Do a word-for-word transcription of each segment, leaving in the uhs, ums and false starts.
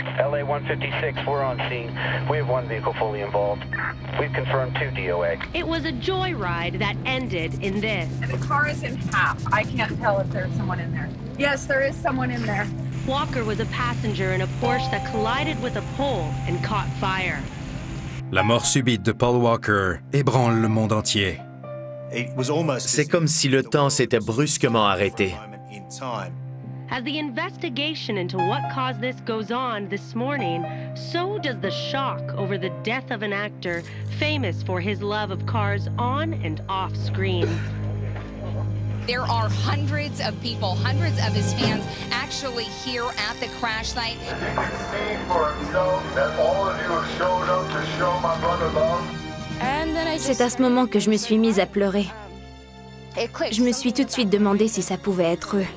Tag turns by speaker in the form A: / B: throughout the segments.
A: L A one fifty-six, we're on scene. We have one vehicle fully involved. We've confirmed two D O A.
B: It was a joyride that ended in this.
C: The car is in half. I can't tell if there's someone in there. Yes, there is someone in there.
B: Walker was a passenger in a Porsche that collided with a pole and caught fire.
D: La mort subite de Paul Walker ébranle le monde entier.
E: C'est comme si le temps s'était brusquement arrêté.
B: As the investigation into what caused this goes on this morning, so does the shock over the death of an actor famous for his love of cars on and off screen.
F: There are hundreds of people, hundreds of his fans actually here at the crash site.
G: He can see for himself that all of you have showed up to show my brother love.
H: C'est à ce moment que je me suis mise à pleurer. Je me suis tout de suite demandé si ça pouvait être eux.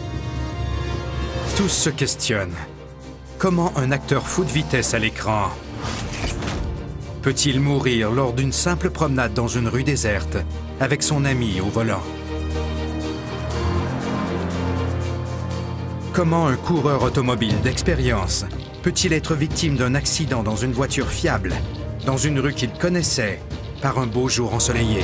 D: Tous se questionnent. Comment un acteur fou de vitesse à l'écran peut-il mourir lors d'une simple promenade dans une rue déserte avec son ami au volant? Comment un coureur automobile d'expérience peut-il être victime d'un accident dans une voiture fiable, dans une rue qu'il connaissait, par un beau jour ensoleillé?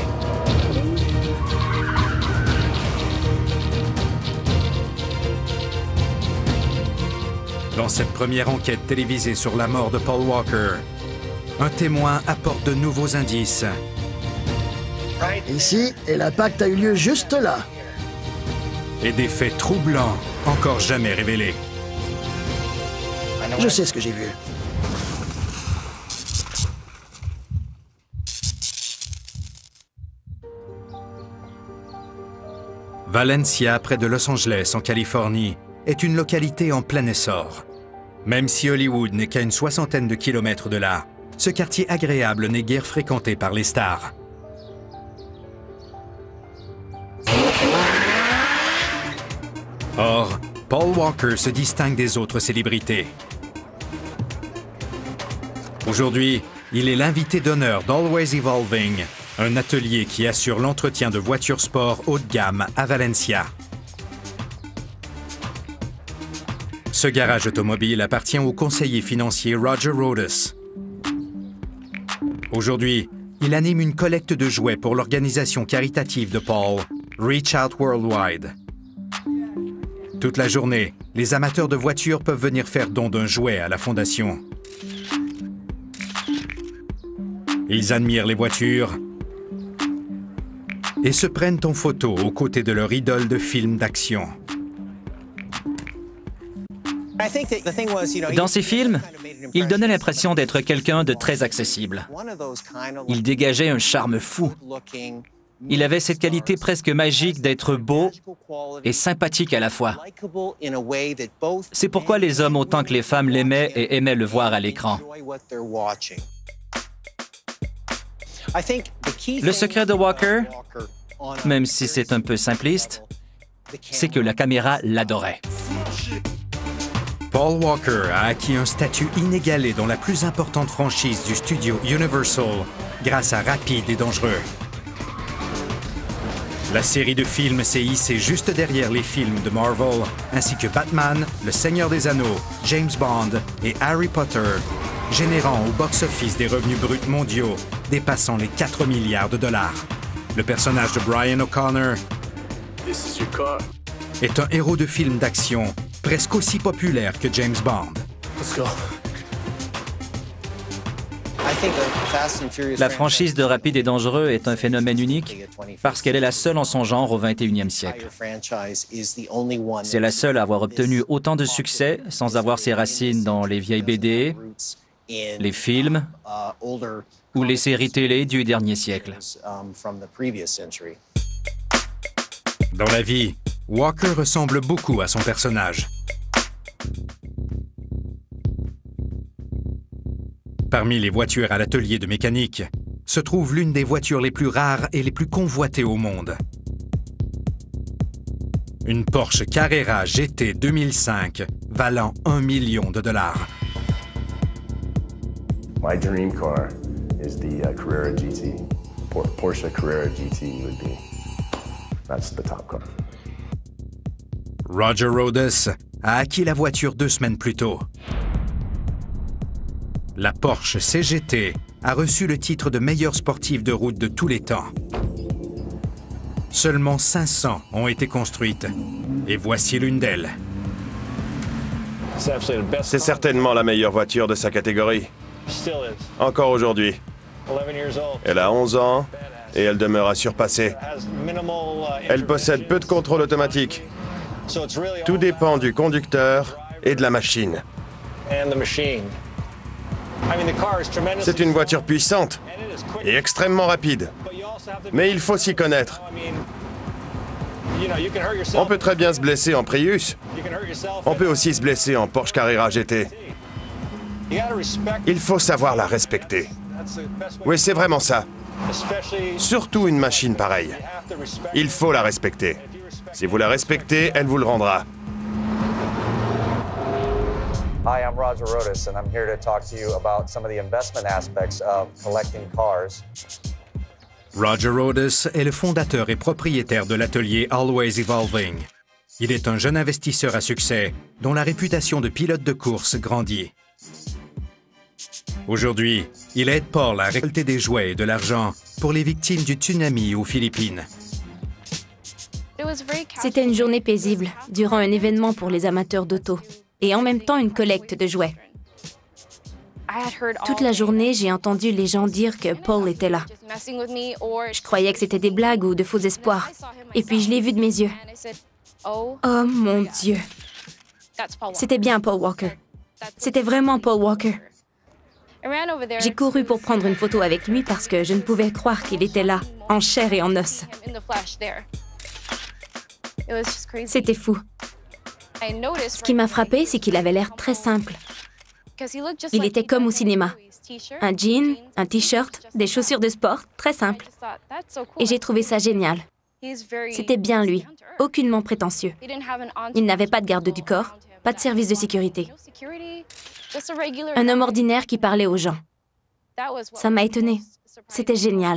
D: Dans cette première enquête télévisée sur la mort de Paul Walker, un témoin apporte de nouveaux indices.
I: Ici, et l'impact a eu lieu juste là.
D: Et des faits troublants, encore jamais révélés.
I: Je sais ce que j'ai vu.
D: Valencia, près de Los Angeles, en Californie, est une localité en plein essor. Même si Hollywood n'est qu'à une soixantaine de kilomètres de là, ce quartier agréable n'est guère fréquenté par les stars. Or, Paul Walker se distingue des autres célébrités. Aujourd'hui, il est l'invité d'honneur d'Always Evolving, un atelier qui assure l'entretien de voitures sport haut de gamme à Valencia. Ce garage automobile appartient au conseiller financier Roger Rhodes. Aujourd'hui, il anime une collecte de jouets pour l'organisation caritative de Paul, Reach Out Worldwide. Toute la journée, les amateurs de voitures peuvent venir faire don d'un jouet à la fondation. Ils admirent les voitures et se prennent en photo aux côtés de leur idole de films d'action.
J: Dans ses films, il donnait l'impression d'être quelqu'un de très accessible. Il dégageait un charme fou. Il avait cette qualité presque magique d'être beau et sympathique à la fois. C'est pourquoi les hommes autant que les femmes l'aimaient et aimaient le voir à l'écran. Le secret de Walker, même si c'est un peu simpliste, c'est que la caméra l'adorait.
D: Paul Walker a acquis un statut inégalé dans la plus importante franchise du studio Universal grâce à Rapide et Dangereux. La série de films s'est hissée juste derrière les films de Marvel, ainsi que Batman, Le Seigneur des Anneaux, James Bond et Harry Potter, générant au box-office des revenus bruts mondiaux dépassant les quatre milliards de dollars. Le personnage de Brian O'Connor est un héros de film d'action presque aussi populaire que James Bond.
J: La franchise de Rapide et Dangereux est un phénomène unique parce qu'elle est la seule en son genre au vingt et unième siècle. C'est la seule à avoir obtenu autant de succès sans avoir ses racines dans les vieilles B D, les films ou les séries télé du dernier siècle.
D: Dans la vie, Walker ressemble beaucoup à son personnage. Parmi les voitures à l'atelier de mécanique se trouve l'une des voitures les plus rares et les plus convoitées au monde. Une Porsche Carrera G T deux mille cinq valant un million de dollars.
K: My dream car is the uh, Carrera G T. Por Porsche Carrera G T would be, that's the top car.
D: Roger Rhodes a acquis la voiture deux semaines plus tôt. La Porsche C G T a reçu le titre de meilleur sportif de route de tous les temps. Seulement cinq cents ont été construites, et voici l'une d'elles.
L: C'est certainement la meilleure voiture de sa catégorie. Encore aujourd'hui. Elle a onze ans et elle demeure à surpasser. Elle possède peu de contrôle automatique. Tout dépend du conducteur et de la machine. C'est une voiture puissante et extrêmement rapide. Mais il faut s'y connaître. On peut très bien se blesser en Prius. On peut aussi se blesser en Porsche Carrera G T. Il faut savoir la respecter. Oui, c'est vraiment ça. Surtout une machine pareille. Il faut la respecter. Si vous la respectez, elle vous le rendra.
M: Hi, I'm Roger Rodas, and I'm here to talk to you about some of the investment aspects of collecting cars.
D: Roger Rodas est le fondateur et propriétaire de l'atelier Always Evolving. Il est un jeune investisseur à succès dont la réputation de pilote de course grandit. Aujourd'hui, il aide Paul à récolter des jouets et de l'argent pour les victimes du tsunami aux Philippines.
H: C'était une journée paisible, durant un événement pour les amateurs d'auto, et en même temps une collecte de jouets. Toute la journée, j'ai entendu les gens dire que Paul était là. Je croyais que c'était des blagues ou de faux espoirs. Et puis je l'ai vu de mes yeux. Oh mon Dieu! C'était bien Paul Walker. C'était vraiment Paul Walker. J'ai couru pour prendre une photo avec lui parce que je ne pouvais croire qu'il était là, en chair et en os. C'était fou. Ce qui m'a frappé, c'est qu'il avait l'air très simple. Il était comme au cinéma. Un jean, un t-shirt, des chaussures de sport, très simple. Et j'ai trouvé ça génial. C'était bien lui, aucunement prétentieux. Il n'avait pas de garde du corps, pas de service de sécurité. Un homme ordinaire qui parlait aux gens. Ça m'a étonnée. C'était génial.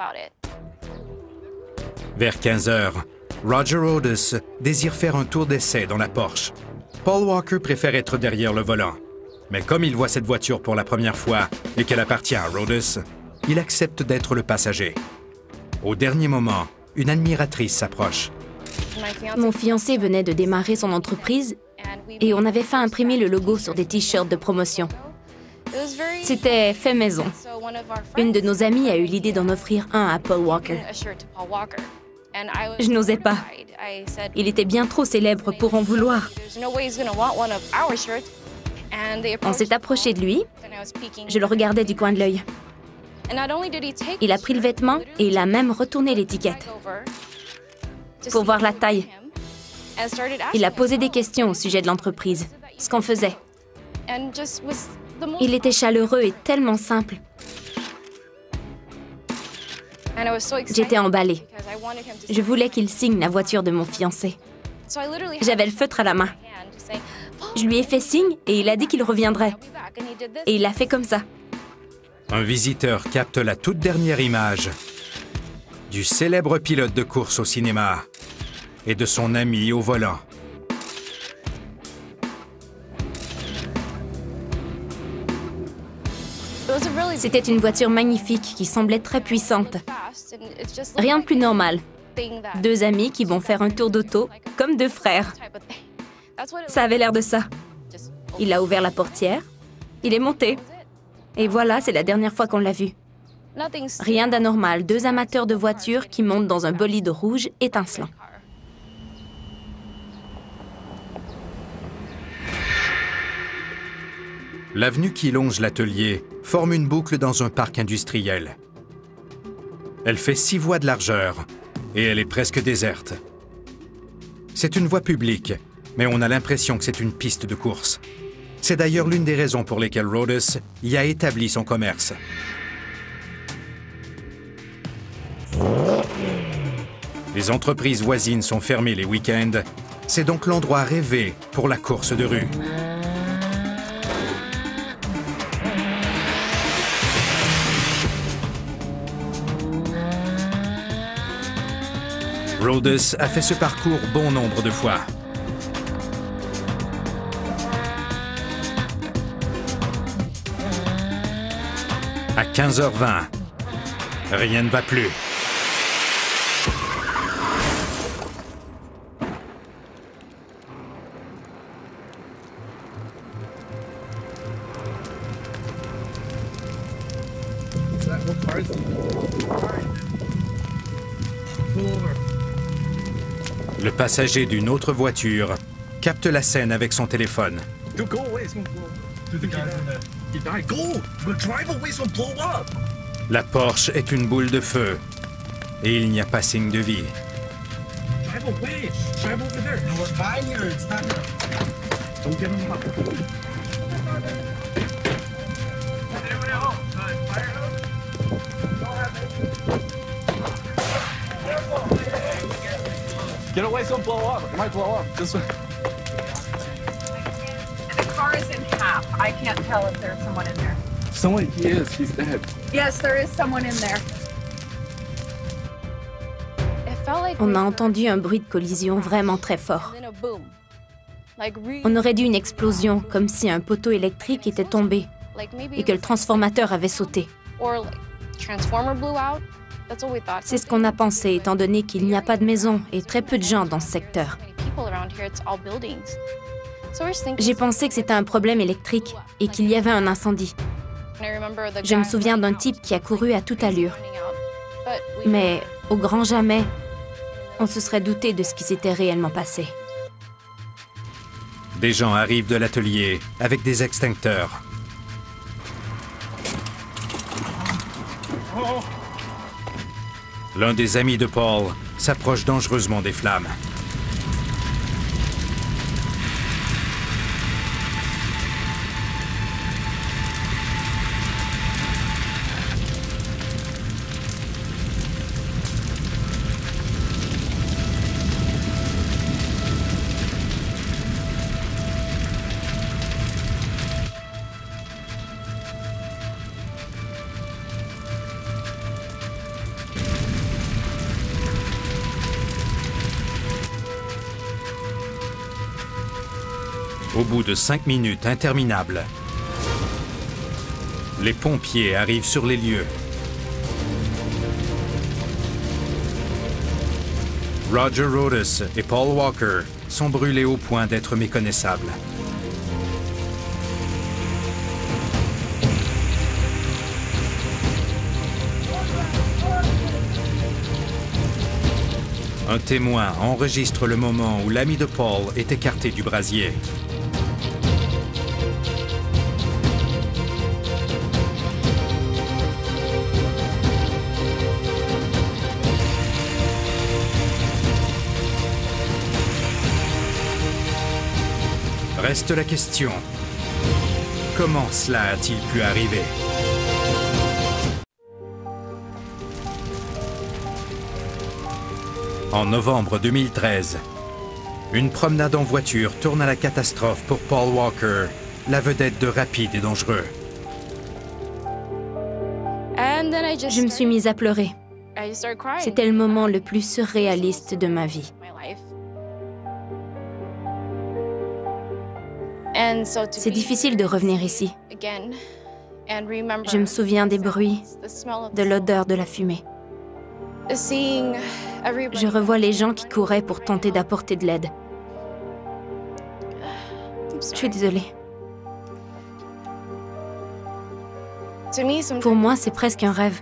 D: Vers quinze heures, Roger Rodas désire faire un tour d'essai dans la Porsche. Paul Walker préfère être derrière le volant. Mais comme il voit cette voiture pour la première fois et qu'elle appartient à Rodas, il accepte d'être le passager. Au dernier moment, une admiratrice s'approche.
H: Mon fiancé venait de démarrer son entreprise et on avait fait imprimer le logo sur des t-shirts de promotion. C'était fait maison. Une de nos amies a eu l'idée d'en offrir un à Paul Walker. Je n'osais pas. Il était bien trop célèbre pour en vouloir. On s'est approché de lui. Je le regardais du coin de l'œil. Il a pris le vêtement et il a même retourné l'étiquette pour voir la taille. Il a posé des questions au sujet de l'entreprise, ce qu'on faisait. Il était chaleureux et tellement simple. J'étais emballée. Je voulais qu'il signe la voiture de mon fiancé. J'avais le feutre à la main. Je lui ai fait signe et il a dit qu'il reviendrait. Et il a fait comme ça.
D: Un visiteur capte la toute dernière image du célèbre pilote de course au cinéma et de son ami au volant.
H: C'était une voiture magnifique qui semblait très puissante. Rien de plus normal. Deux amis qui vont faire un tour d'auto comme deux frères. Ça avait l'air de ça. Il a ouvert la portière, il est monté. Et voilà, c'est la dernière fois qu'on l'a vu. Rien d'anormal, deux amateurs de voitures qui montent dans un bolide rouge étincelant.
D: L'avenue qui longe l'atelier forme une boucle dans un parc industriel. Elle fait six voies de largeur et elle est presque déserte. C'est une voie publique, mais on a l'impression que c'est une piste de course. C'est d'ailleurs l'une des raisons pour lesquelles Rodas y a établi son commerce. Les entreprises voisines sont fermées les week-ends. C'est donc l'endroit rêvé pour la course de rue. Rodas a fait ce parcours bon nombre de fois. À quinze heures vingt, rien ne va plus. Le passager d'une autre voiture capte la scène avec son téléphone. La Porsche est une boule de feu et il n'y a pas signe de vie.
N: Get away, don't blow up. It might blow up. Just...
C: The car is in half. I can't tell if there's someone in there.
N: Someone, he is. He's dead.
C: Yes, there is someone in there.
H: On a entendu un bruit de collision vraiment très fort. On aurait dit une explosion, comme si un poteau électrique était tombé et que le transformateur avait sauté. C'est ce qu'on a pensé, étant donné qu'il n'y a pas de maison et très peu de gens dans ce secteur. J'ai pensé que c'était un problème électrique et qu'il y avait un incendie. Je me souviens d'un type qui a couru à toute allure. Mais au grand jamais, on se serait douté de ce qui s'était réellement passé.
D: Des gens arrivent de l'atelier avec des extincteurs. L'un des amis de Paul s'approche dangereusement des flammes. Au bout de cinq minutes interminables, les pompiers arrivent sur les lieux. Roger Rodas et Paul Walker sont brûlés au point d'être méconnaissables. Un témoin enregistre le moment où l'ami de Paul est écarté du brasier. Reste la question, comment cela a-t-il pu arriver? En novembre deux mille treize, une promenade en voiture tourne à la catastrophe pour Paul Walker, la vedette de Rapide et Dangereux.
H: Je me suis mise à pleurer. C'était le moment le plus surréaliste de ma vie. C'est difficile de revenir ici. Je me souviens des bruits, de l'odeur de la fumée. Je revois les gens qui couraient pour tenter d'apporter de l'aide. Je suis désolée. Pour moi, c'est presque un rêve.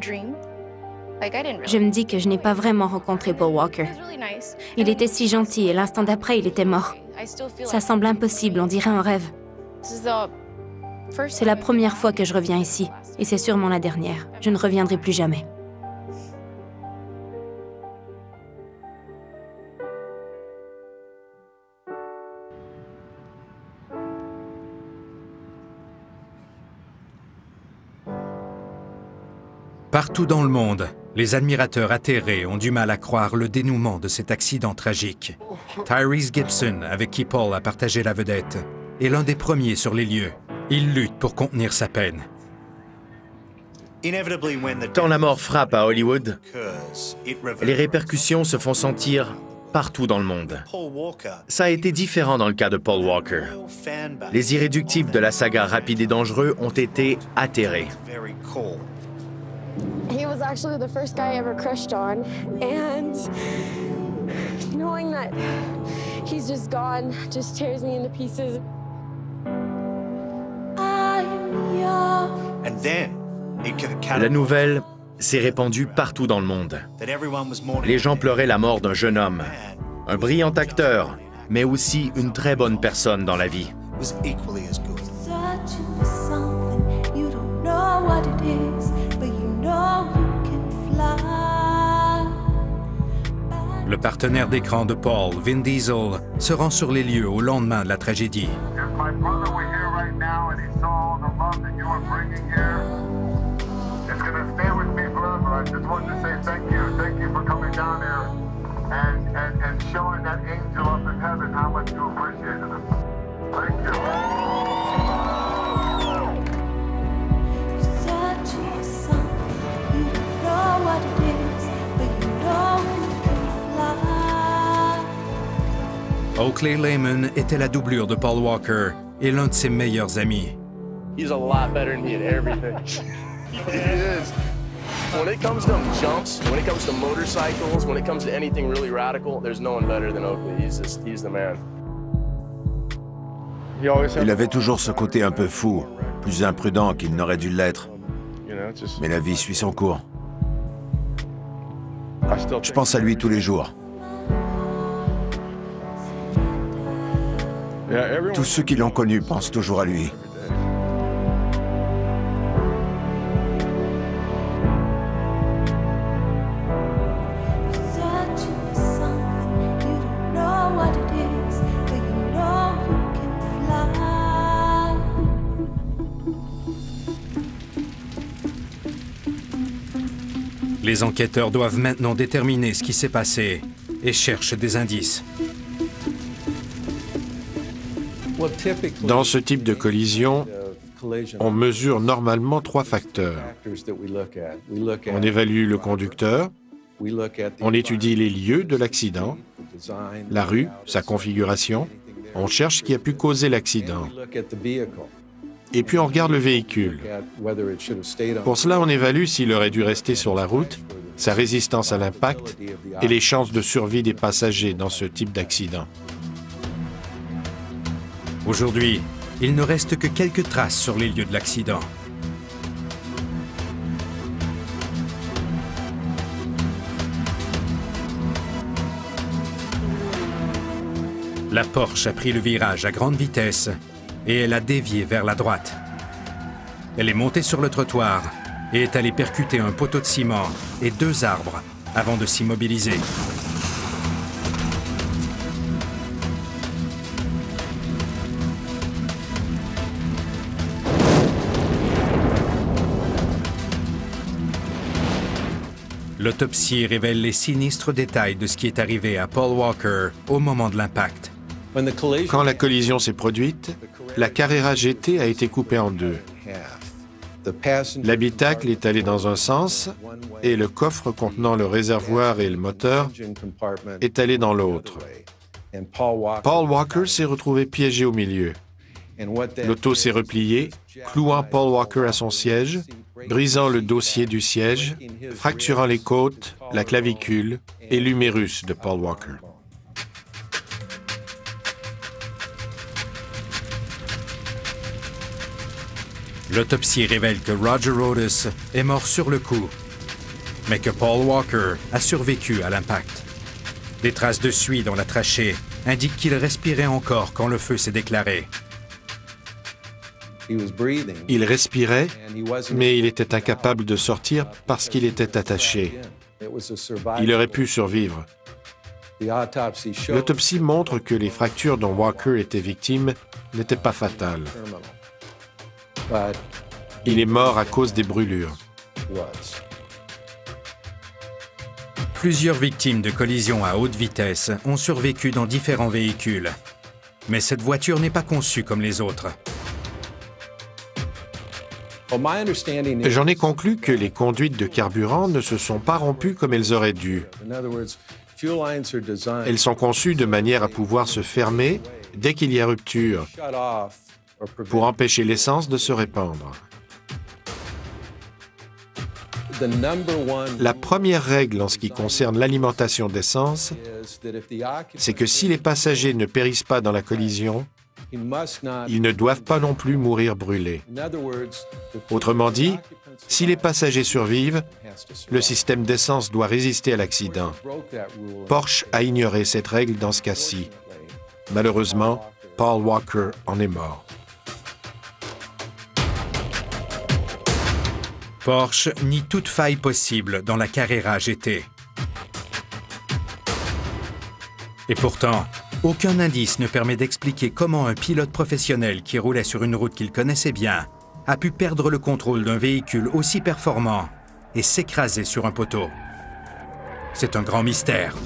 H: Je me dis que je n'ai pas vraiment rencontré Paul Walker. Il était si gentil et l'instant d'après, il était mort. Ça semble impossible, on dirait un rêve. C'est la première fois que je reviens ici, et c'est sûrement la dernière. Je ne reviendrai plus jamais.
D: Partout dans le monde, les admirateurs atterrés ont du mal à croire le dénouement de cet accident tragique. Tyrese Gibson, avec qui Paul a partagé la vedette, est l'un des premiers sur les lieux. Il lutte pour contenir sa peine.
E: Quand la mort frappe à Hollywood, les répercussions se font sentir partout dans le monde. Ça a été différent dans le cas de Paul Walker. Les irréductibles de la saga Rapide et Dangereux ont été atterrés.
O: He was actually the first guy I ever crushed on, and knowing that he's just gone just tears me into pieces.
E: La nouvelle s'est répandue partout dans le monde. Les gens pleuraient la mort d'un jeune homme, un brillant acteur, mais aussi une très bonne personne dans la vie.
D: Le partenaire d'écran de Paul, Vin Diesel, se rend sur les lieux au lendemain de la tragédie. Oakley Lehman était la doublure de Paul Walker et l'un de ses meilleurs amis.
P: He's a lot better than me at everything. He is. When it comes to jumps, when it comes to motorcycles, when it comes to anything really radical, there's no one better than Oakley. He's just, he's the man.
Q: Il avait toujours ce côté un peu fou, plus imprudent qu'il n'aurait dû l'être. Mais la vie suit son cours. Je pense à lui tous les jours. Tous ceux qui l'ont connu pensent toujours à lui.
D: Les enquêteurs doivent maintenant déterminer ce qui s'est passé et cherchent des indices.
R: Dans ce type de collision, on mesure normalement trois facteurs. On évalue le conducteur, on étudie les lieux de l'accident, la rue, sa configuration, on cherche ce qui a pu causer l'accident. Et puis on regarde le véhicule. Pour cela, on évalue s'il aurait dû rester sur la route, sa résistance à l'impact et les chances de survie des passagers dans ce type d'accident.
D: Aujourd'hui, il ne reste que quelques traces sur les lieux de l'accident. La Porsche a pris le virage à grande vitesse et elle a dévié vers la droite. Elle est montée sur le trottoir et est allée percuter un poteau de ciment et deux arbres avant de s'immobiliser. L'autopsie révèle les sinistres détails de ce qui est arrivé à Paul Walker au moment de l'impact.
R: Quand la collision s'est produite, la Carrera G T a été coupée en deux. L'habitacle est allé dans un sens et le coffre contenant le réservoir et le moteur est allé dans l'autre. Paul Walker s'est retrouvé piégé au milieu. L'auto s'est repliée, clouant Paul Walker à son siège, brisant le dossier du siège, fracturant les côtes, la clavicule et l'humérus de Paul Walker.
D: L'autopsie révèle que Roger Rodas est mort sur le coup, mais que Paul Walker a survécu à l'impact. Des traces de suie dans la trachée indiquent qu'il respirait encore quand le feu s'est déclaré.
R: Il respirait, mais il était incapable de sortir parce qu'il était attaché. Il aurait pu survivre. L'autopsie montre que les fractures dont Walker était victime n'étaient pas fatales. Il est mort à cause des brûlures.
D: Plusieurs victimes de collisions à haute vitesse ont survécu dans différents véhicules. Mais cette voiture n'est pas conçue comme les autres.
R: J'en ai conclu que les conduites de carburant ne se sont pas rompues comme elles auraient dû. Elles sont conçues de manière à pouvoir se fermer dès qu'il y a rupture, pour empêcher l'essence de se répandre. La première règle en ce qui concerne l'alimentation d'essence, c'est que si les passagers ne périssent pas dans la collision, ils ne doivent pas non plus mourir brûlés. Autrement dit, si les passagers survivent, le système d'essence doit résister à l'accident. Porsche a ignoré cette règle dans ce cas-ci. Malheureusement, Paul Walker en est mort.
D: Porsche nie toute faille possible dans la Carrera G T. Et pourtant, aucun indice ne permet d'expliquer comment un pilote professionnel qui roulait sur une route qu'il connaissait bien a pu perdre le contrôle d'un véhicule aussi performant et s'écraser sur un poteau. C'est un grand mystère.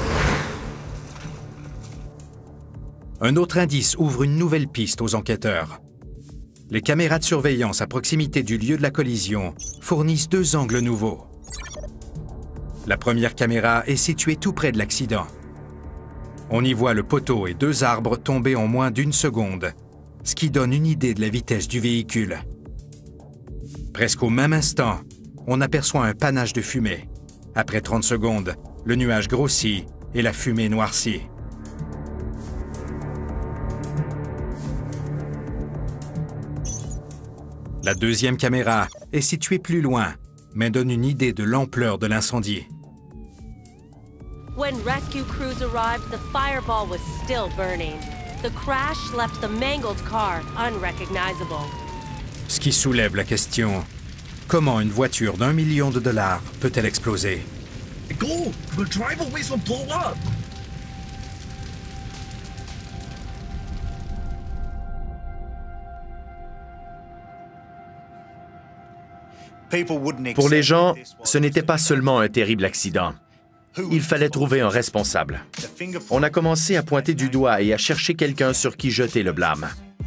D: Un autre indice ouvre une nouvelle piste aux enquêteurs. Les caméras de surveillance à proximité du lieu de la collision fournissent deux angles nouveaux. La première caméra est située tout près de l'accident. On y voit le poteau et deux arbres tomber en moins d'une seconde, ce qui donne une idée de la vitesse du véhicule. Presque au même instant, on aperçoit un panache de fumée. Après trente secondes, le nuage grossit et la fumée noircit. La deuxième caméra est située plus loin, mais donne une idée de l'ampleur de l'incendie.
B: When rescue crews arrived, the fireball was still burning. The crash left the mangled car unrecognizable.
D: Ce qui soulève la question, comment une voiture d'un million de dollars peut-elle exploser?
S: Go! The driver will blow up!
E: Pour les gens, ce n'était pas seulement un terrible accident. Il fallait trouver un responsable. On a commencé à pointer du doigt et à chercher quelqu'un sur qui jeter le blâme.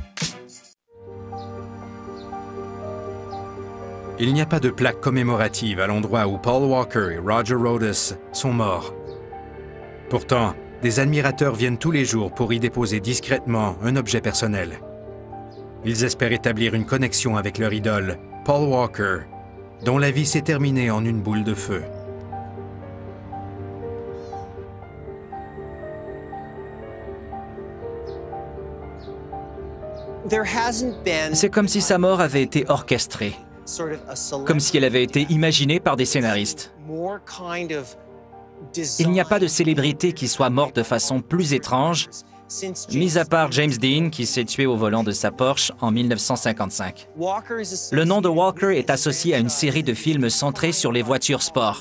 D: Il n'y a pas de plaque commémorative à l'endroit où Paul Walker et Roger Rodas sont morts. Pourtant, des admirateurs viennent tous les jours pour y déposer discrètement un objet personnel. Ils espèrent établir une connexion avec leur idole, Paul Walker, dont la vie s'est terminée en une boule de feu.
J: C'est comme si sa mort avait été orchestrée, comme si elle avait été imaginée par des scénaristes. Il n'y a pas de célébrité qui soit morte de façon plus étrange, mis à part James Dean qui s'est tué au volant de sa Porsche en mille neuf cent cinquante-cinq. Le nom de Walker est associé à une série de films centrés sur les voitures sport.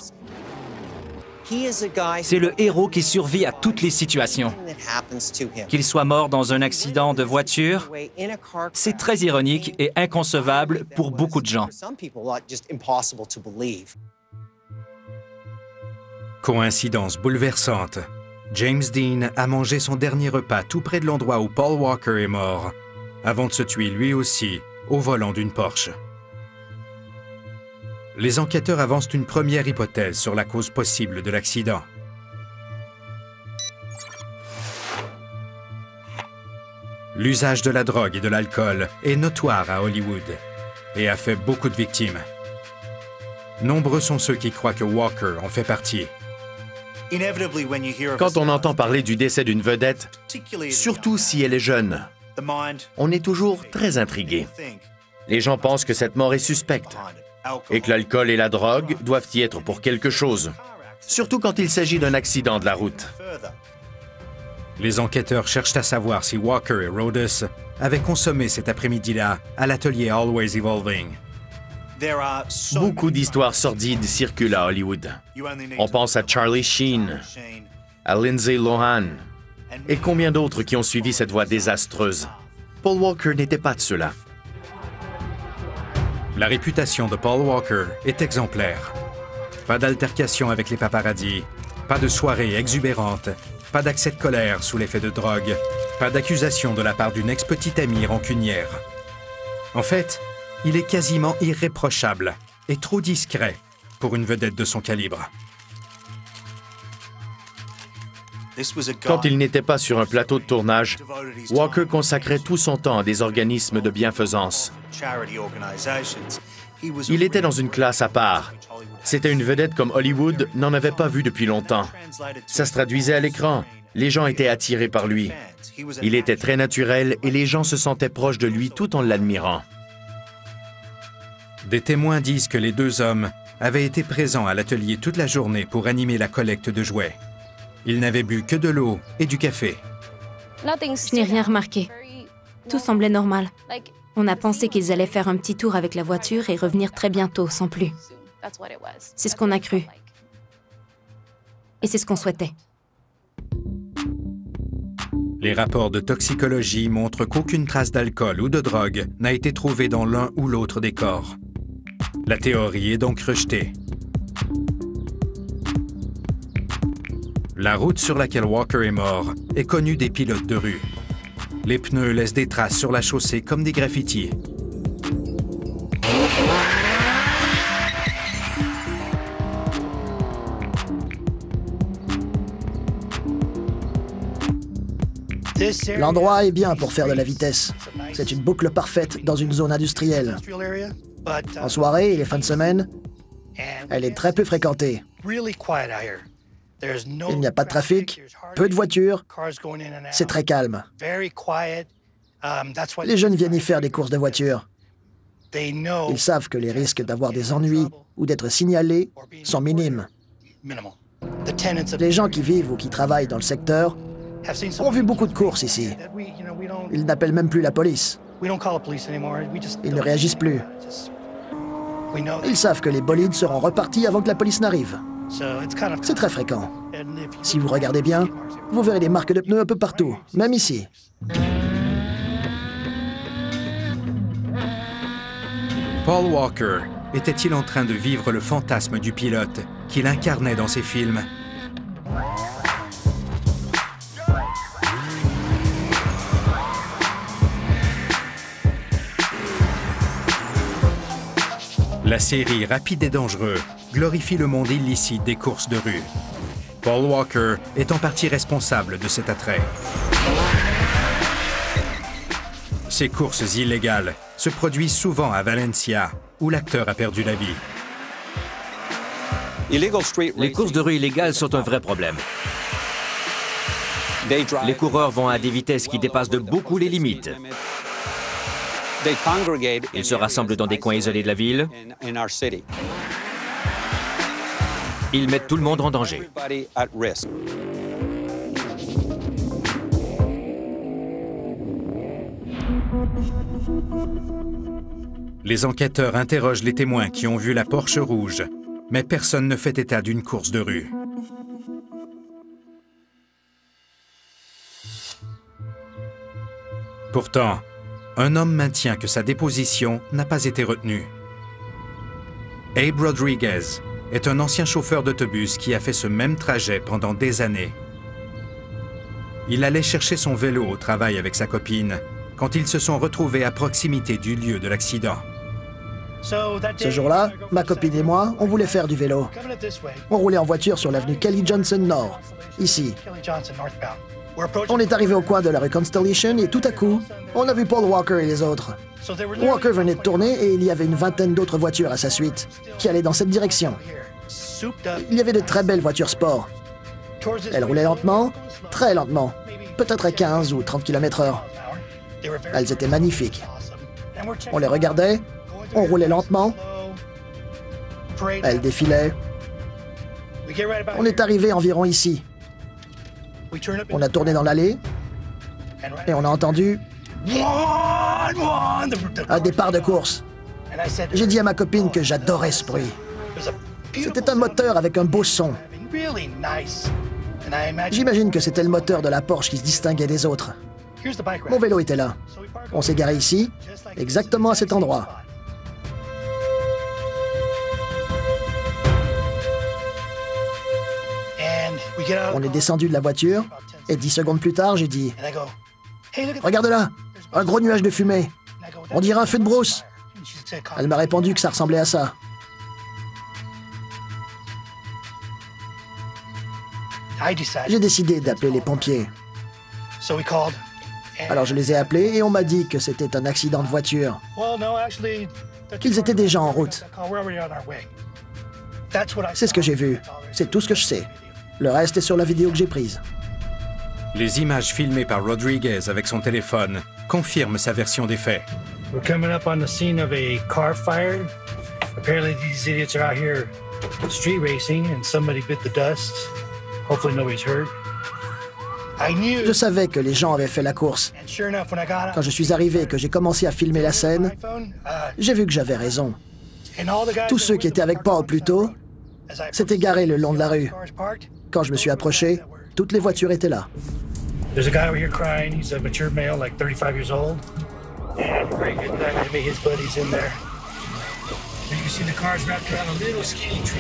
J: C'est le héros qui survit à toutes les situations. Qu'il soit mort dans un accident de voiture, c'est très ironique et inconcevable pour beaucoup de gens.
D: Coïncidence bouleversante. James Dean a mangé son dernier repas tout près de l'endroit où Paul Walker est mort, avant de se tuer lui aussi au volant d'une Porsche. Les enquêteurs avancent une première hypothèse sur la cause possible de l'accident. L'usage de la drogue et de l'alcool est notoire à Hollywood et a fait beaucoup de victimes. Nombreux sont ceux qui croient que Walker en fait partie.
E: Quand on entend parler du décès d'une vedette, surtout si elle est jeune, on est toujours très intrigué. Les gens pensent que cette mort est suspecte et que l'alcool et la drogue doivent y être pour quelque chose, surtout quand il s'agit d'un accident de la route.
D: Les enquêteurs cherchent à savoir si Walker et Rodas avaient consommé cet après-midi-là à l'atelier Always Evolving.
E: Beaucoup d'histoires sordides circulent à Hollywood. On pense à Charlie Sheen, à Lindsay Lohan, et combien d'autres qui ont suivi cette voie désastreuse. Paul Walker n'était pas de ceux-là.
D: La réputation de Paul Walker est exemplaire. Pas d'altercation avec les paparazzis, pas de soirées exubérantes, pas d'accès de colère sous l'effet de drogue, pas d'accusation de la part d'une ex-petite amie rancunière. En fait, il est quasiment irréprochable et trop discret pour une vedette de son calibre.
E: Quand il n'était pas sur un plateau de tournage, Walker consacrait tout son temps à des organismes de bienfaisance. Il était dans une classe à part. C'était une vedette comme Hollywood n'en avait pas vu depuis longtemps. Ça se traduisait à l'écran. Les gens étaient attirés par lui. Il était très naturel et les gens se sentaient proches de lui tout en l'admirant.
D: Des témoins disent que les deux hommes avaient été présents à l'atelier toute la journée pour animer la collecte de jouets. Ils n'avaient bu que de l'eau et du café.
H: Je n'ai rien remarqué. Tout semblait normal. On a pensé qu'ils allaient faire un petit tour avec la voiture et revenir très bientôt, sans plus. C'est ce qu'on a cru. Et c'est ce qu'on souhaitait.
D: Les rapports de toxicologie montrent qu'aucune trace d'alcool ou de drogue n'a été trouvée dans l'un ou l'autre des corps. La théorie est donc rejetée. La route sur laquelle Walker est mort est connue des pilotes de rue. Les pneus laissent des traces sur la chaussée comme des graffitis.
I: L'endroit est bien pour faire de la vitesse. C'est une boucle parfaite dans une zone industrielle. En soirée et les fins de semaine, elle est très peu fréquentée. Il n'y a pas de trafic, peu de voitures, c'est très calme. Les jeunes viennent y faire des courses de voitures. Ils savent que les risques d'avoir des ennuis ou d'être signalés sont minimes. Les gens qui vivent ou qui travaillent dans le secteur ont vu beaucoup de courses ici. Ils n'appellent même plus la police. Ils ne réagissent plus. Ils savent que les bolides seront repartis avant que la police n'arrive. C'est très fréquent. Si vous regardez bien, vous verrez des marques de pneus un peu partout, même ici.
D: Paul Walker était-il en train de vivre le fantasme du pilote qu'il incarnait dans ses films? La série Rapide et dangereux glorifie le monde illicite des courses de rue. Paul Walker est en partie responsable de cet attrait. Ces courses illégales se produisent souvent à Valencia, où l'acteur a perdu la vie.
J: Les courses de rue illégales sont un vrai problème. Les coureurs vont à des vitesses qui dépassent de beaucoup les limites. Ils se rassemblent dans des coins isolés de la ville. Ils mettent tout le monde en danger.
D: Les enquêteurs interrogent les témoins qui ont vu la Porsche rouge, mais personne ne fait état d'une course de rue. Pourtant, un homme maintient que sa déposition n'a pas été retenue. Abe Rodriguez est un ancien chauffeur d'autobus qui a fait ce même trajet pendant des années. Il allait chercher son vélo au travail avec sa copine quand ils se sont retrouvés à proximité du lieu de l'accident.
I: Ce jour-là, ma copine et moi, on voulait faire du vélo. On roulait en voiture sur l'avenue Kelly Johnson Nord, ici. On est arrivé au coin de la rue Constellation et tout à coup, on a vu Paul Walker et les autres. Walker venait de tourner et il y avait une vingtaine d'autres voitures à sa suite qui allaient dans cette direction. Il y avait de très belles voitures sport. Elles roulaient lentement, très lentement, peut-être à quinze ou trente kilomètres heure. Elles étaient magnifiques. On les regardait, on roulait lentement. Elles défilaient. On est arrivé environ ici. On a tourné dans l'allée et on a entendu un départ de course. J'ai dit à ma copine que j'adorais ce bruit. C'était un moteur avec un beau son. J'imagine que c'était le moteur de la Porsche qui se distinguait des autres. Mon vélo était là. On s'est garé ici, exactement à cet endroit. On est descendu de la voiture et dix secondes plus tard, j'ai dit « Regarde là, un gros nuage de fumée. On dirait un feu de brousse. » Elle m'a répondu que ça ressemblait à ça. J'ai décidé d'appeler les pompiers. Alors je les ai appelés et on m'a dit que c'était un accident de voiture, qu'ils étaient déjà en route. C'est ce que j'ai vu. C'est tout ce que je sais. Le reste est sur la vidéo que j'ai prise.
D: Les images filmées par Rodriguez avec son téléphone confirment sa version des faits.
T: We're coming up on the scene of a car fire. Apparently these idiots are out here street racing and somebody bit the dust. Hopefully nobody's hurt.
I: Je savais que les gens avaient fait la course. Quand je suis arrivé et que j'ai commencé à filmer la scène, j'ai vu que j'avais raison. Tous ceux qui étaient avec Paul plus tôt s'étaient garés le long de la rue. Quand je me suis approché, toutes les voitures étaient là.
T: There's a guy over here crying. He's a mature male, like thirty-five years old. And very good guy. Maybe his buddy's in there. And you can see the cars wrapped around a little skinny tree.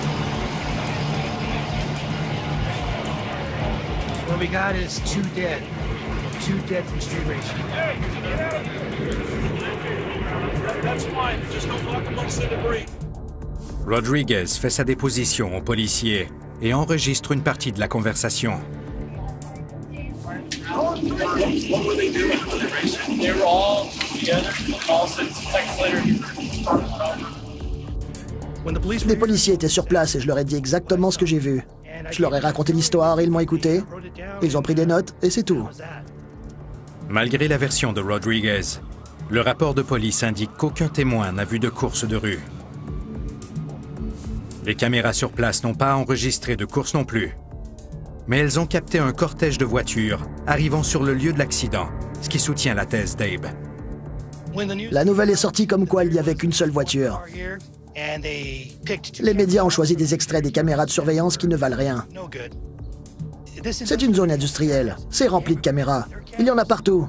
T: What we got is two dead. Two dead from street racing. Hey, get out of here. That's fine. Just don't walk amongst the debris.
D: Rodriguez fait sa déposition aux policiers et enregistre une partie de la conversation.
S: What were they doing when they raced? They were all together. All six seconds later.
I: Les policiers étaient sur place et je leur ai dit exactement ce que j'ai vu. Je leur ai raconté l'histoire, ils m'ont écouté. Ils ont pris des notes et c'est tout.
D: Malgré la version de Rodriguez, le rapport de police indique qu'aucun témoin n'a vu de course de rue. Les caméras sur place n'ont pas enregistré de course non plus. Mais elles ont capté un cortège de voitures arrivant sur le lieu de l'accident, ce qui soutient la thèse d'Abe.
I: La nouvelle est sortie comme quoi il n'y avait qu'une seule voiture. Les médias ont choisi des extraits des caméras de surveillance qui ne valent rien. C'est une zone industrielle, c'est rempli de caméras. Il y en a partout.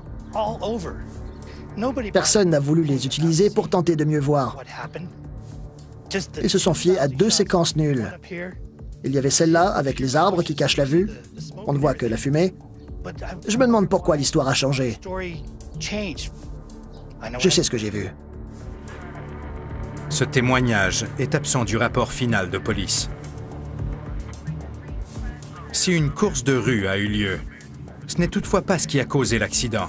I: Personne n'a voulu les utiliser pour tenter de mieux voir. Ils se sont fiés à deux séquences nulles. Il y avait celle-là, avec les arbres qui cachent la vue. On ne voit que la fumée. Je me demande pourquoi l'histoire a changé. Je sais ce que j'ai vu.
D: Ce témoignage est absent du rapport final de police. Si une course de rue a eu lieu, ce n'est toutefois pas ce qui a causé l'accident.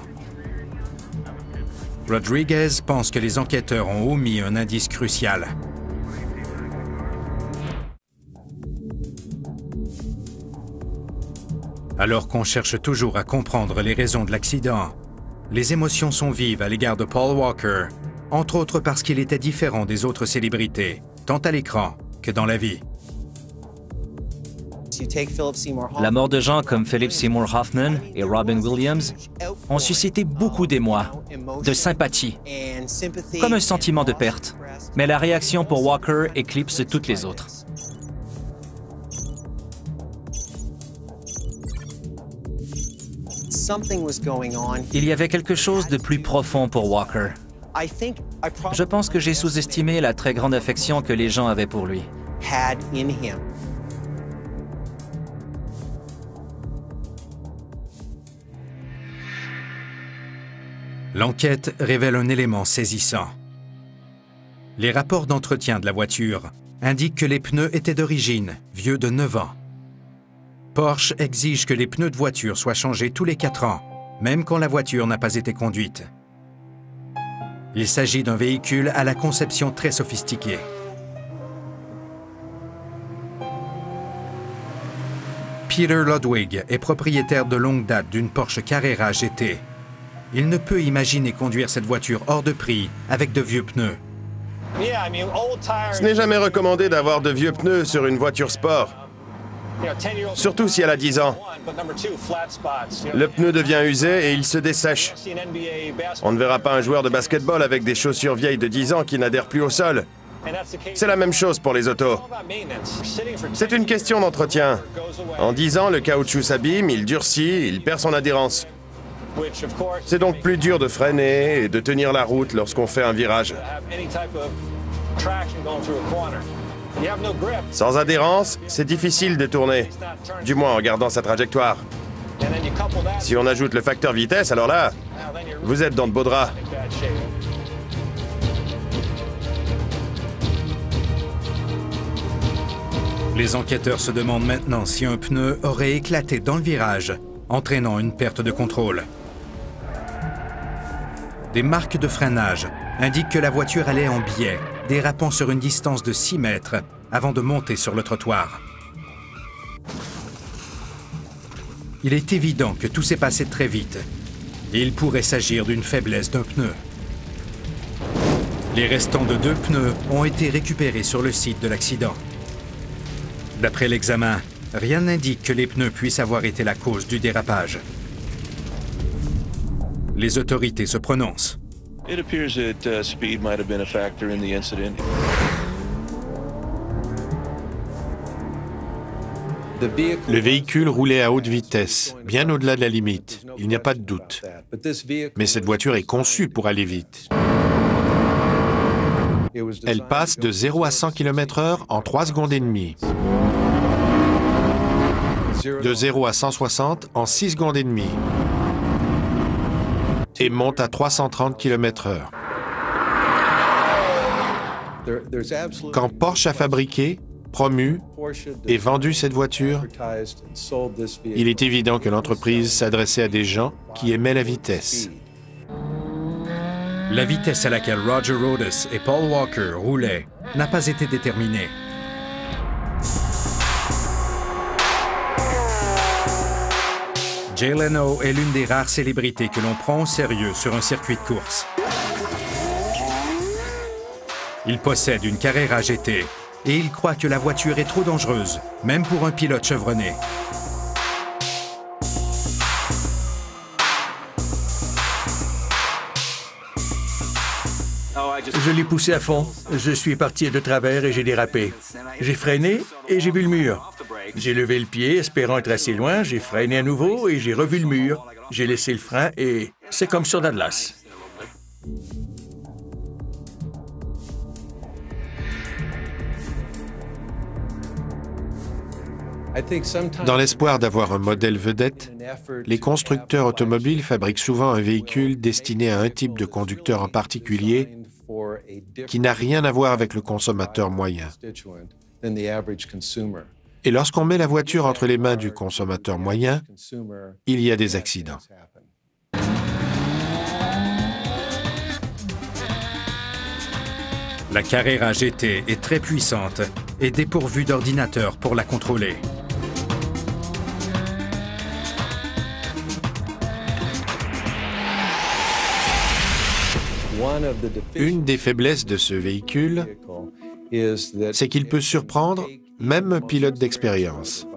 D: Rodriguez pense que les enquêteurs ont omis un indice crucial. Alors qu'on cherche toujours à comprendre les raisons de l'accident, les émotions sont vives à l'égard de Paul Walker, entre autres parce qu'il était différent des autres célébrités, tant à l'écran que dans la vie.
J: La mort de gens comme Philip Seymour Hoffman et Robin Williams ont suscité beaucoup d'émoi, de sympathie, comme un sentiment de perte. Mais la réaction pour Walker éclipse toutes les autres. Il y avait quelque chose de plus profond pour Walker. Je pense que j'ai sous-estimé la très grande affection que les gens avaient pour lui.
D: L'enquête révèle un élément saisissant. Les rapports d'entretien de la voiture indiquent que les pneus étaient d'origine, vieux de neuf ans. Porsche exige que les pneus de voiture soient changés tous les quatre ans, même quand la voiture n'a pas été conduite. Il s'agit d'un véhicule à la conception très sophistiquée. Peter Ludwig est propriétaire de longue date d'une Porsche Carrera G T. Il ne peut imaginer conduire cette voiture hors de prix avec de vieux pneus.
L: Ce n'est jamais recommandé d'avoir de vieux pneus sur une voiture sport. Surtout si elle a dix ans. Le pneu devient usé et il se dessèche. On ne verra pas un joueur de basketball avec des chaussures vieilles de dix ans qui n'adhèrent plus au sol. C'est la même chose pour les autos. C'est une question d'entretien. En dix ans, le caoutchouc s'abîme, il durcit, il perd son adhérence. C'est donc plus dur de freiner et de tenir la route lorsqu'on fait un virage. Sans adhérence, c'est difficile de tourner, du moins en regardant sa trajectoire. Si on ajoute le facteur vitesse, alors là, vous êtes dans de beaux draps.
D: Les enquêteurs se demandent maintenant si un pneu aurait éclaté dans le virage, entraînant une perte de contrôle. Des marques de freinage indiquent que la voiture allait en biais, dérapant sur une distance de six mètres avant de monter sur le trottoir. Il est évident que tout s'est passé très vite et il pourrait s'agir d'une faiblesse d'un pneu. Les restants de deux pneus ont été récupérés sur le site de l'accident. D'après l'examen, rien n'indique que les pneus puissent avoir été la cause du dérapage. Les autorités se prononcent.
U: It appears that uh, speed might have been a factor in the incident.
R: Le véhicule roulait à haute vitesse, bien au-delà de la limite, il n'y a pas de doute. Mais cette voiture est conçue pour aller vite. Elle passe de zéro à cent kilomètres heure en trois secondes et demie. De zéro à cent soixante en six secondes et demie. Et monte à trois cent trente kilomètres heure. Quand Porsche a fabriqué, promu et vendu cette voiture, il est évident que l'entreprise s'adressait à des gens qui aimaient la vitesse.
D: La vitesse à laquelle Roger Rodas et Paul Walker roulaient n'a pas été déterminée. Jay Leno est l'une des rares célébrités que l'on prend au sérieux sur un circuit de course. Il possède une Carrera G T et il croit que la voiture est trop dangereuse, même pour un pilote chevronné.
V: Je l'ai poussé à fond. Je suis parti de travers et j'ai dérapé. J'ai freiné et j'ai vu le mur. J'ai levé le pied, espérant être assez loin. J'ai freiné à nouveau et j'ai revu le mur. J'ai laissé le frein et c'est comme sur la glace.
R: Dans l'espoir d'avoir un modèle vedette, les constructeurs automobiles fabriquent souvent un véhicule destiné à un type de conducteur en particulier qui n'a rien à voir avec le consommateur moyen. Et lorsqu'on met la voiture entre les mains du consommateur moyen, il y a des accidents.
D: La Carrera G T est très puissante et dépourvue d'ordinateur pour la contrôler.
R: Une des faiblesses de ce véhicule, c'est qu'il peut surprendre même un pilote d'expérience.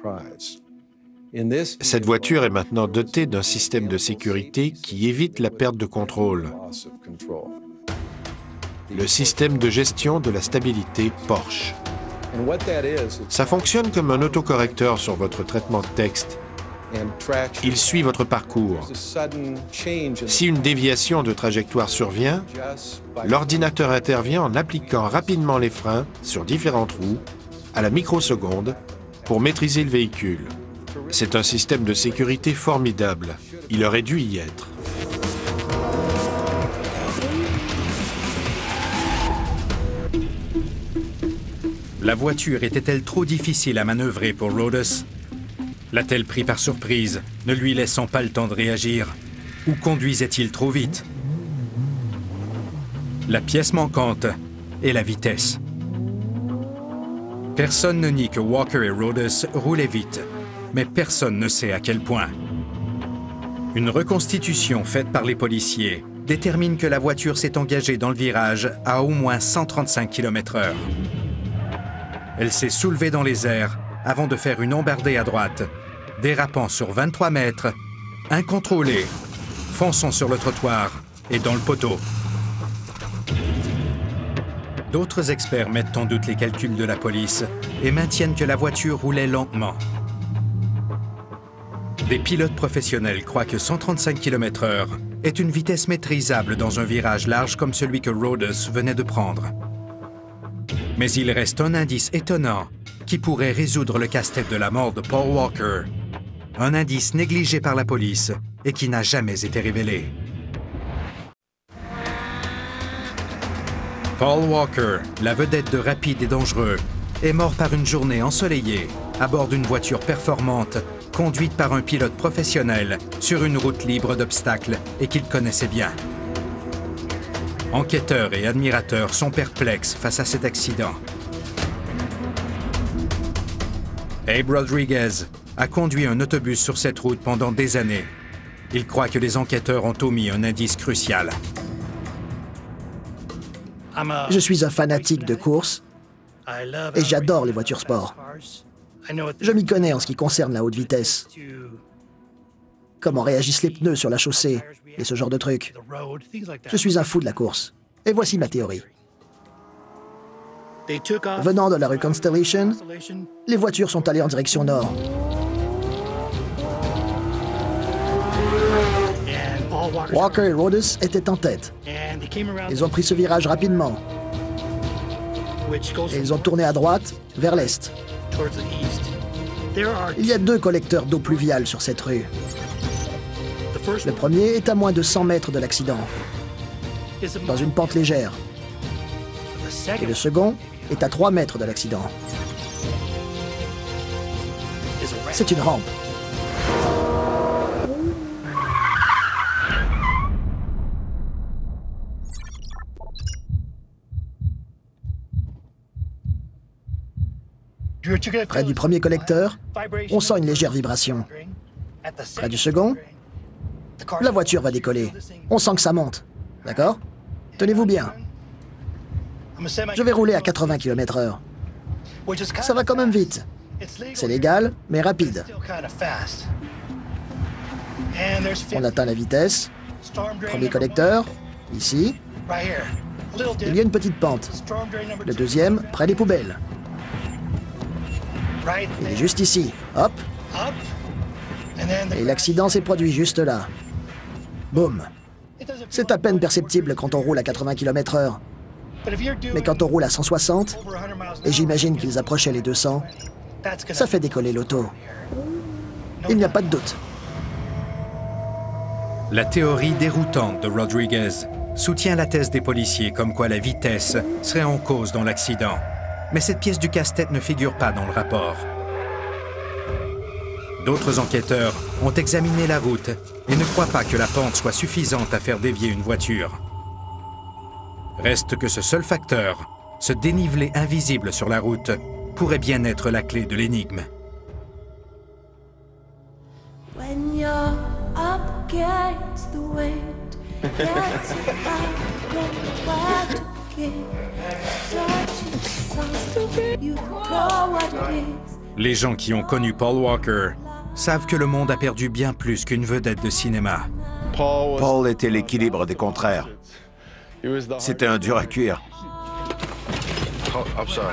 R: Cette voiture est maintenant dotée d'un système de sécurité qui évite la perte de contrôle. Le système de gestion de la stabilité Porsche. Ça fonctionne comme un autocorrecteur sur votre traitement de texte. Il suit votre parcours. Si une déviation de trajectoire survient, l'ordinateur intervient en appliquant rapidement les freins sur différentes roues à la microseconde pour maîtriser le véhicule. C'est un système de sécurité formidable. Il aurait dû y être.
D: La voiture était-elle trop difficile à manœuvrer pour Rodas? L'a-t-elle pris par surprise, ne lui laissant pas le temps de réagir? Ou conduisait-il trop vite? La pièce manquante est la vitesse. Personne ne nie que Walker et Rodas roulaient vite, mais personne ne sait à quel point. Une reconstitution faite par les policiers détermine que la voiture s'est engagée dans le virage à au moins cent trente-cinq kilomètres heure. Elle s'est soulevée dans les airs avant de faire une embardée à droite, dérapant sur vingt-trois mètres, incontrôlée, fonçant sur le trottoir et dans le poteau. D'autres experts mettent en doute les calculs de la police et maintiennent que la voiture roulait lentement. Des pilotes professionnels croient que cent trente-cinq kilomètres heure est une vitesse maîtrisable dans un virage large comme celui que Rodas venait de prendre. Mais il reste un indice étonnant qui pourrait résoudre le casse-tête de la mort de Paul Walker. Un indice négligé par la police et qui n'a jamais été révélé. Paul Walker, la vedette de Rapide et Dangereux, est mort par une journée ensoleillée à bord d'une voiture performante conduite par un pilote professionnel sur une route libre d'obstacles et qu'il connaissait bien. Enquêteurs et admirateurs sont perplexes face à cet accident. Abe Rodriguez a conduit un autobus sur cette route pendant des années. Il croit que les enquêteurs ont omis un indice crucial.
I: Je suis un fanatique de course et j'adore les voitures sport. Je m'y connais en ce qui concerne la haute vitesse. Comment réagissent les pneus sur la chaussée et ce genre de trucs. Je suis un fou de la course. Et voici ma théorie. Venant de la rue Constellation, les voitures sont allées en direction nord. Walker et Rhodes étaient en tête. Ils ont pris ce virage rapidement. Et ils ont tourné à droite, vers l'est. Il y a deux collecteurs d'eau pluviale sur cette rue. Le premier est à moins de cent mètres de l'accident, dans une pente légère. Et le second est à trois mètres de l'accident. C'est une rampe. Près du premier collecteur, on sent une légère vibration. Près du second, la voiture va décoller. On sent que ça monte. D'accord? Tenez-vous bien. Je vais rouler à quatre-vingts kilomètres heure. Ça va quand même vite. C'est légal, mais rapide. On atteint la vitesse. Premier collecteur, ici. Il y a une petite pente. Le deuxième, près des poubelles. Il est juste ici. Hop. Et l'accident s'est produit juste là. Boum. C'est à peine perceptible quand on roule à quatre-vingts kilomètres heure. Mais quand on roule à cent soixante, et j'imagine qu'ils approchaient les deux cents, ça fait décoller l'auto. Il n'y a pas de doute.
D: La théorie déroutante de Rodriguez soutient la thèse des policiers comme quoi la vitesse serait en cause dans l'accident. Mais cette pièce du casse-tête ne figure pas dans le rapport. D'autres enquêteurs ont examiné la route et ne croient pas que la pente soit suffisante à faire dévier une voiture. Reste que ce seul facteur, ce dénivelé invisible sur la route, pourrait bien être la clé de l'énigme.
A: When you're up against the wind, gets up, don't where to begin. You know what it is.
D: Les gens qui ont connu Paul Walker savent que le monde a perdu bien plus qu'une vedette de cinéma.
Q: Paul était l'équilibre des contraires. C'était un dur à cuire.
U: Oh, I'm sorry.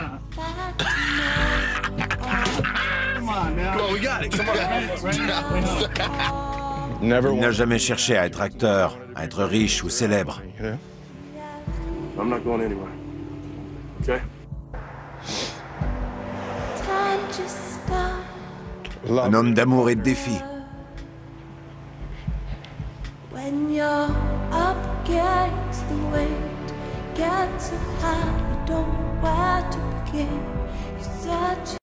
Q: Il n'a jamais cherché à être acteur, à être riche ou célèbre.
P: I'm not going anywhere. Okay?
Q: Un homme d'amour et de défi.
A: When you're up against the wind, get so high, you don't know where to begin. You search